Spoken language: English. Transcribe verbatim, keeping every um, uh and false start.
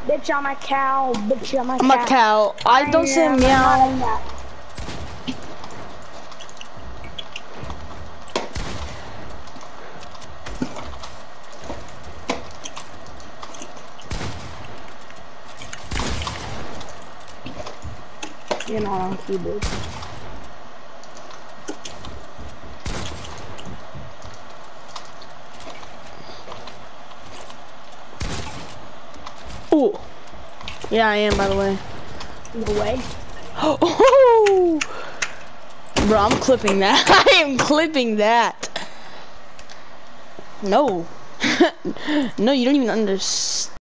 Bitch, I'm a cow. Bitch, I'm a I'm cow. a cow. I, I don't say meow. You're not on keyboard. Ooh. Yeah, I am, by the way. No way. Oh, bro, I'm clipping that. I am clipping that. No. No, you don't even understand.